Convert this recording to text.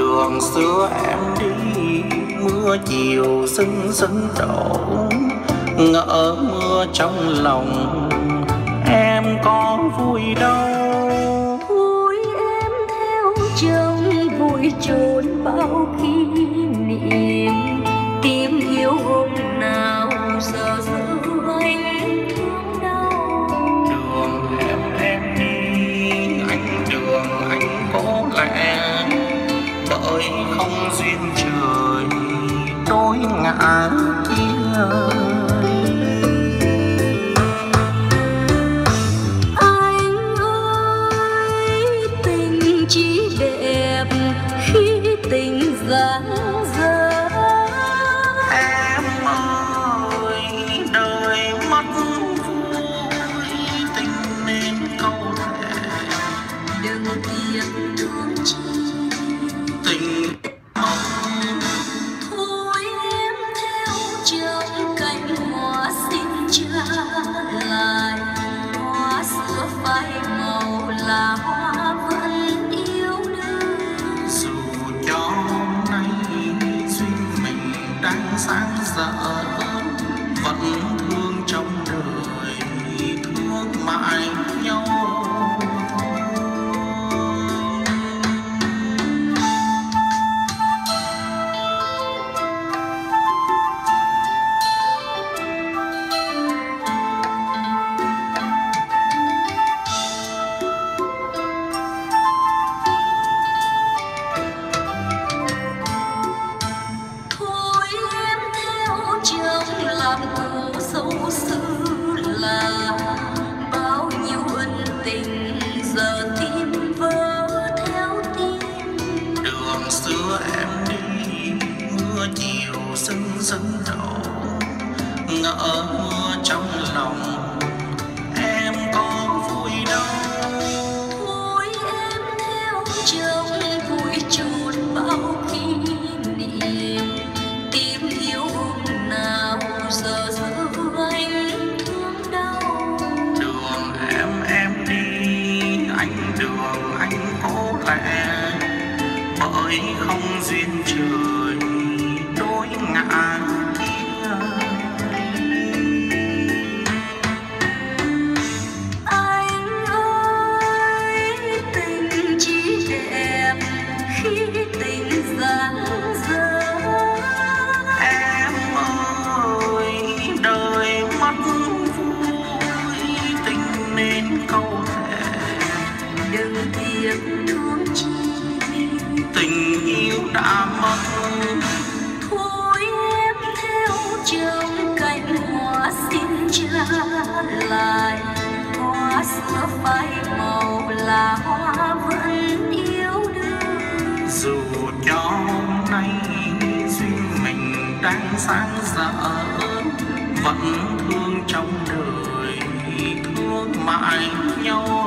Đường xưa em đi mưa chiều sưng sưng đổ, ngỡ mưa trong lòng em có vui đâu. Vui em theo chồng vui chốn bao kỷ niệm, tìm yêu hôm nào giờ giữ anh thương đau. Đường em đi đường anh có lẽ bởi không duyên trời đôi ngã kia. Anh ơi tình chỉ đẹp khi tình dang dở. Em ơi đời mất vui tình nên câu thề, Đừng tiếc thương chi tình thôi em theo chồng cánh hoa xin trả lại. Hoa sữa phai màu là hoa vẫn yêu đương. dù cho hôm nay duyên mình đang sáng rỡ, vẫn thương trong đời thương mãi nhau. Thôi em theo chồng làm cô dâu xứ là bao nhiêu ân tình giờ tim vỡ theo tim. Đường xưa em đi mưa chiều sưng sưng đổ, ngỡ mưa trong lòng em có vui đâu. Thôi em theo chồng vui chốn bao kỷ niệm, tìm yêu hôm nào giờ giữ anh thương đau. Đường em đi đường anh có lẽ bởi không duyên trời đôi ngã kia. Anh ơi tình chỉ đẹp khi tình dang dở. Em ơi đời mất vui tình nên câu thề, Đừng tiếc thương chi tình yêu đã mất. thôi em theo chồng cánh hoa xin trả lại. Hoa sữa phai màu là hoa vẫn yêu đương. Dù cho hôm nay duyên mình đang sáng rỡ, vẫn thương trong đời thương mãi nhau.